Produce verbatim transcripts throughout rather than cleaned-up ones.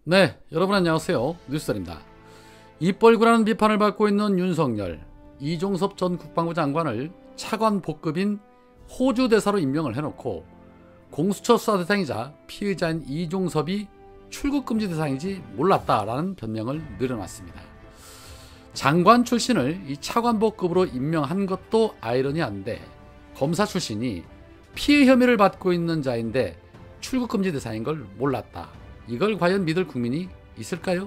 네, 여러분 안녕하세요. 뉴스입니다. 입벌구라는 비판을 받고 있는 윤석열, 이종섭 전 국방부 장관을 차관 복급인 호주 대사로 임명을 해놓고 공수처 수사 대상이자 피의자인 이종섭이 출국금지 대상이지 몰랐다라는 변명을 늘어놨습니다. 장관 출신을 이 차관 복급으로 임명한 것도 아이러니한데, 검사 출신이 피의 혐의를 받고 있는 자인데 출국금지 대상인 걸 몰랐다. 이걸 과연 믿을 국민이 있을까요?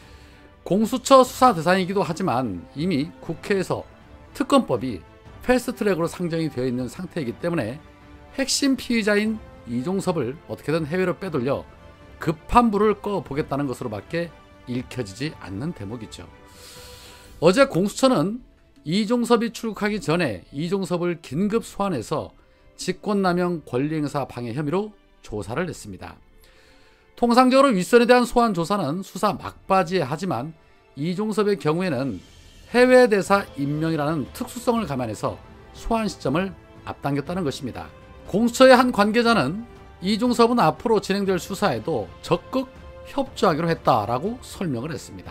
공수처 수사 대상이기도 하지만 이미 국회에서 특검법이 패스트트랙으로 상정이 되어 있는 상태이기 때문에 핵심 피의자인 이종섭을 어떻게든 해외로 빼돌려 급한 불을 꺼보겠다는 것으로밖에 읽혀지지 않는 대목이죠. 어제 공수처는 이종섭이 출국하기 전에 이종섭을 긴급 소환해서 직권남용 권리행사 방해 혐의로 조사를 했습니다. 통상적으로 윗선에 대한 소환 조사는 수사 막바지에 하지만 이종섭의 경우에는 해외 대사 임명이라는 특수성을 감안해서 소환 시점을 앞당겼다는 것입니다. 공수처의 한 관계자는 이종섭은 앞으로 진행될 수사에도 적극 협조하기로 했다라고 설명을 했습니다.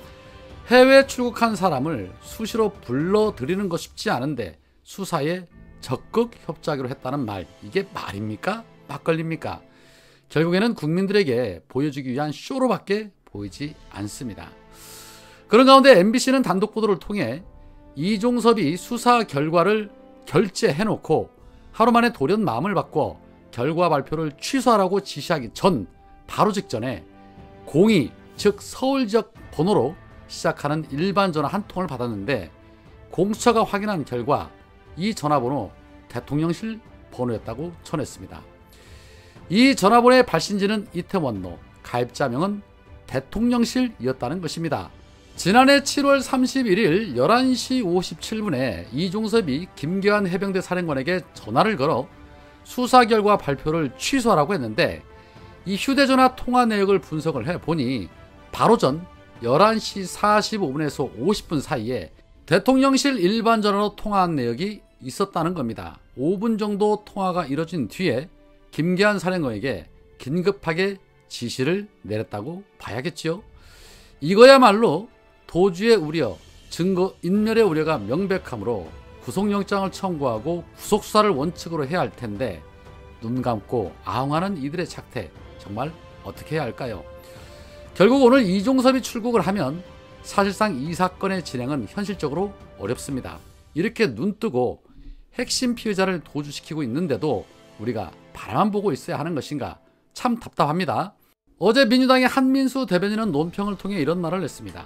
해외 출국한 사람을 수시로 불러들이는 것 쉽지 않은데 수사에 적극 협조하기로 했다는 말, 이게 말입니까? 막걸리입니까? 결국에는 국민들에게 보여주기 위한 쇼로밖에 보이지 않습니다. 그런 가운데 엠비씨는 단독 보도를 통해 이종섭이 수사 결과를 결재해놓고 하루 만에 돌연 마음을 바꿔 결과 발표를 취소하라고 지시하기 전 바로 직전에 공이, 즉 서울 지역 번호로 시작하는 일반 전화 한 통을 받았는데, 공수처가 확인한 결과 이 전화번호 대통령실 번호였다고 전했습니다. 이 전화번호의 발신지는 이태원로, 가입자명은 대통령실이었다는 것입니다. 지난해 칠월 삼십일일 열한 시 오십칠 분에 이종섭이 김계환 해병대 사령관에게 전화를 걸어 수사 결과 발표를 취소하라고 했는데, 이 휴대전화 통화 내역을 분석을 해보니 바로 전 열한 시 사십오 분에서 오십 분 사이에 대통령실 일반 전화로 통화한 내역이 있었다는 겁니다. 오 분 정도 통화가 이뤄진 뒤에 김계환 사령관에게 긴급하게 지시를 내렸다고 봐야겠지요. 이거야말로 도주의 우려, 증거 인멸의 우려가 명백하므로 구속영장을 청구하고 구속수사를 원칙으로 해야 할 텐데, 눈 감고 아웅하는 이들의 착태, 정말 어떻게 해야 할까요? 결국 오늘 이종섭이 출국을 하면 사실상 이 사건의 진행은 현실적으로 어렵습니다. 이렇게 눈뜨고 핵심 피의자를 도주시키고 있는데도 우리가 바라만 보고 있어야 하는 것인가, 참 답답합니다. 어제 민주당의 한민수 대변인은 논평을 통해 이런 말을 했습니다.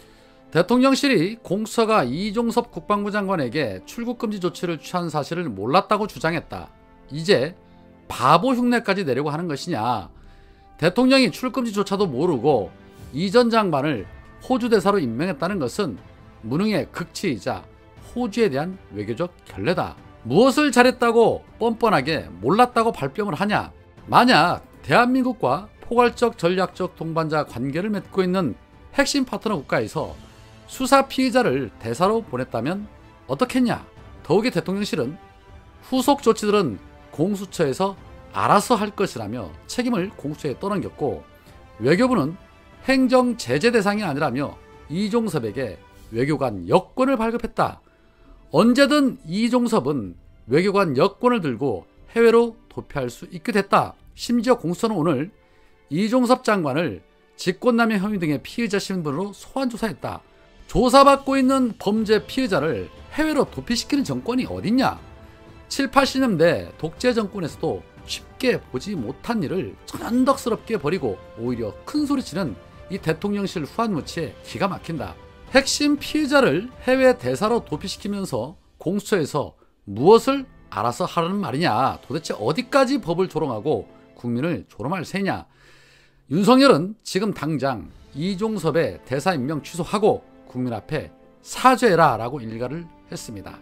대통령실이 공수처가 이종섭 국방부 장관에게 출국금지 조치를 취한 사실을 몰랐다고 주장했다. 이제 바보 흉내까지 내려고 하는 것이냐. 대통령이 출국금지조차도 모르고 이 전 장관을 호주 대사로 임명했다는 것은 무능의 극치이자 호주에 대한 외교적 결례다. 무엇을 잘했다고 뻔뻔하게 몰랐다고 발뺌을 하냐. 만약 대한민국과 포괄적 전략적 동반자 관계를 맺고 있는 핵심 파트너 국가에서 수사 피의자를 대사로 보냈다면 어떻겠냐. 더욱이 대통령실은 후속 조치들은 공수처에서 알아서 할 것이라며 책임을 공수처에 떠넘겼고, 외교부는 행정 제재 대상이 아니라며 이종섭에게 외교관 여권을 발급했다. 언제든 이종섭은 외교관 여권을 들고 해외로 도피할 수 있게 됐다. 심지어 공수처는 오늘 이종섭 장관을 직권남용 혐의 등의 피의자 신분으로 소환 조사했다. 조사받고 있는 범죄 피의자를 해외로 도피시키는 정권이 어딨냐. 칠, 팔십 년대 독재 정권에서도 쉽게 보지 못한 일을 천연덕스럽게 벌이고 오히려 큰소리치는 이 대통령실 후한무치에 기가 막힌다. 핵심 피의자를 해외 대사로 도피시키면서 공수처에서 무엇을 알아서 하라는 말이냐. 도대체 어디까지 법을 조롱하고 국민을 조롱할 새냐. 윤석열은 지금 당장 이종섭의 대사 임명 취소하고 국민 앞에 사죄해라 라고 일가를 했습니다.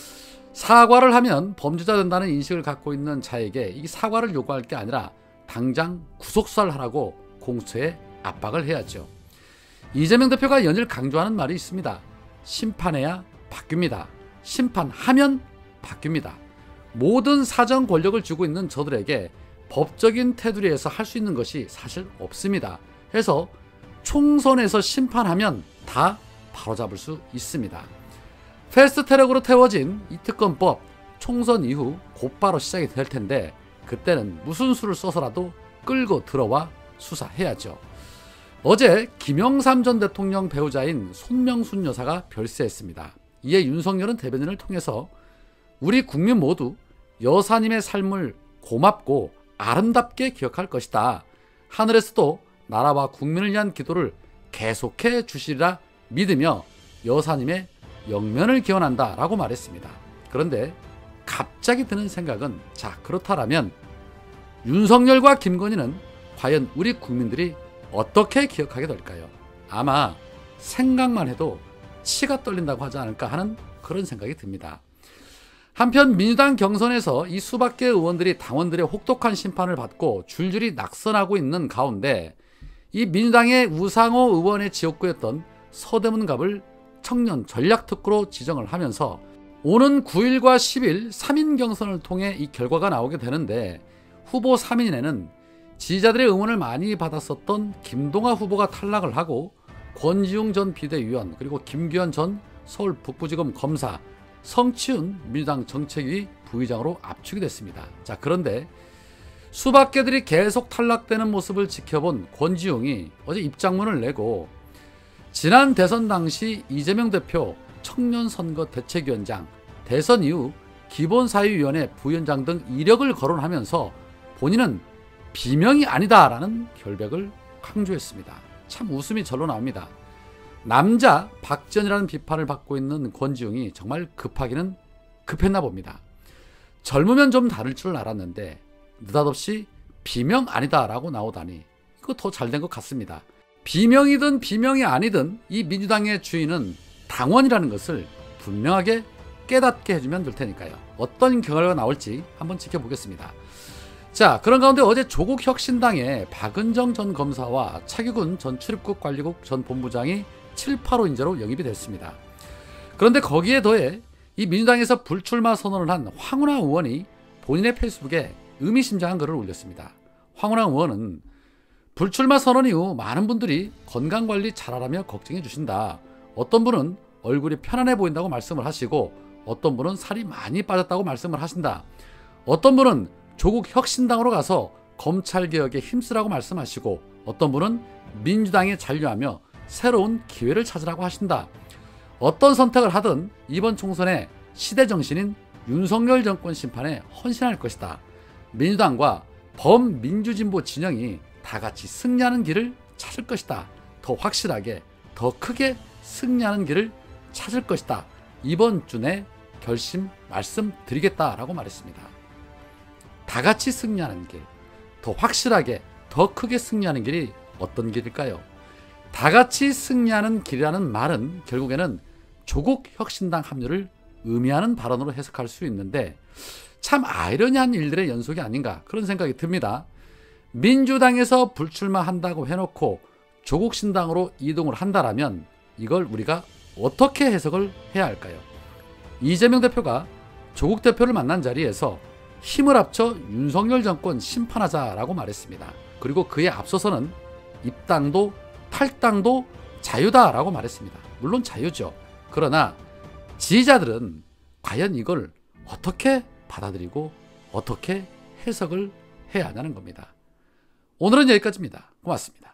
사과를 하면 범죄자 된다는 인식을 갖고 있는 자에게 이 사과를 요구할 게 아니라 당장 구속수사를 하라고 공수처에 압박을 해야죠. 이재명 대표가 연일 강조하는 말이 있습니다. 심판해야 바뀝니다. 심판하면 바뀝니다. 모든 사정 권력을 쥐고 있는 저들에게 법적인 테두리에서 할 수 있는 것이 사실 없습니다. 해서 총선에서 심판하면 다 바로잡을 수 있습니다. 패스트트랙으로 태워진 이 특검법 총선 이후 곧바로 시작이 될 텐데 그때는 무슨 수를 써서라도 끌고 들어와 수사해야죠. 어제 김영삼 전 대통령 배우자인 손명순 여사가 별세했습니다. 이에 윤석열은 대변인을 통해서 우리 국민 모두 여사님의 삶을 고맙고 아름답게 기억할 것이다. 하늘에서도 나라와 국민을 위한 기도를 계속해 주시리라 믿으며 여사님의 영면을 기원한다 라고 말했습니다. 그런데 갑자기 드는 생각은 자 그렇다면 윤석열과 김건희는 과연 우리 국민들이 어떻게 기억하게 될까요? 아마 생각만 해도 치가 떨린다고 하지 않을까 하는 그런 생각이 듭니다. 한편 민주당 경선에서 이 수백 개 의원들이 당원들의 혹독한 심판을 받고 줄줄이 낙선하고 있는 가운데 이 민주당의 우상호 의원의 지역구였던 서대문갑을 청년 전략특구로 지정을 하면서 오는 구 일과 십 일 삼 인 경선을 통해 이 결과가 나오게 되는데 후보 삼 인에는 지지자들의 응원을 많이 받았었던 김동하 후보가 탈락을 하고 권지웅 전 비대위원 그리고 김규현 전 서울 북부지검 검사 성치훈 민주당 정책위 부의장으로 압축이 됐습니다. 자 그런데 수백 개들이 계속 탈락되는 모습을 지켜본 권지웅이 어제 입장문을 내고 지난 대선 당시 이재명 대표 청년선거 대책위원장, 대선 이후 기본사회위원회 부위원장 등 이력을 거론하면서 본인은 비명이 아니다라는 결백을 강조했습니다. 참 웃음이 절로 나옵니다. 남자 박지원이라는 비판을 받고 있는 권지웅이 정말 급하기는 급했나 봅니다. 젊으면 좀 다를 줄 알았는데 느닷없이 비명 아니다라고 나오다니 이거 더 잘된 것 같습니다. 비명이든 비명이 아니든 이 민주당의 주인은 당원이라는 것을 분명하게 깨닫게 해주면 될 테니까요. 어떤 결과가 나올지 한번 지켜보겠습니다. 자, 그런 가운데 어제 조국혁신당의 박은정 전 검사와 차기군 전 출입국 관리국 전 본부장이 칠 팔오 인재로 영입이 됐습니다. 그런데 거기에 더해 이 민주당에서 불출마 선언을 한 황운하 의원이 본인의 페이스북에 의미심장한 글을 올렸습니다. 황운하 의원은 불출마 선언 이후 많은 분들이 건강관리 잘하라며 걱정해 주신다. 어떤 분은 얼굴이 편안해 보인다고 말씀을 하시고 어떤 분은 살이 많이 빠졌다고 말씀을 하신다. 어떤 분은 조국 혁신당으로 가서 검찰개혁에 힘쓰라고 말씀하시고 어떤 분은 민주당에 잔류하며 새로운 기회를 찾으라고 하신다. 어떤 선택을 하든 이번 총선의 시대정신인 윤석열 정권 심판에 헌신할 것이다. 민주당과 범민주진보 진영이 다 같이 승리하는 길을 찾을 것이다. 더 확실하게 더 크게 승리하는 길을 찾을 것이다. 이번 주 내 결심 말씀드리겠다라고 말했습니다. 다 같이 승리하는 길, 더 확실하게 더 크게 승리하는 길이 어떤 길일까요? 다 같이 승리하는 길이라는 말은 결국에는 조국 혁신당 합류를 의미하는 발언으로 해석할 수 있는데 참 아이러니한 일들의 연속이 아닌가 그런 생각이 듭니다. 민주당에서 불출마한다고 해놓고 조국 신당으로 이동을 한다라면 이걸 우리가 어떻게 해석을 해야 할까요? 이재명 대표가 조국 대표를 만난 자리에서 힘을 합쳐 윤석열 정권 심판하자라고 말했습니다. 그리고 그에 앞서서는 입당도 탈당도 자유다라고 말했습니다. 물론 자유죠. 그러나 지지자들은 과연 이걸 어떻게 받아들이고 어떻게 해석을 해야 하냐는 겁니다. 오늘은 여기까지입니다. 고맙습니다.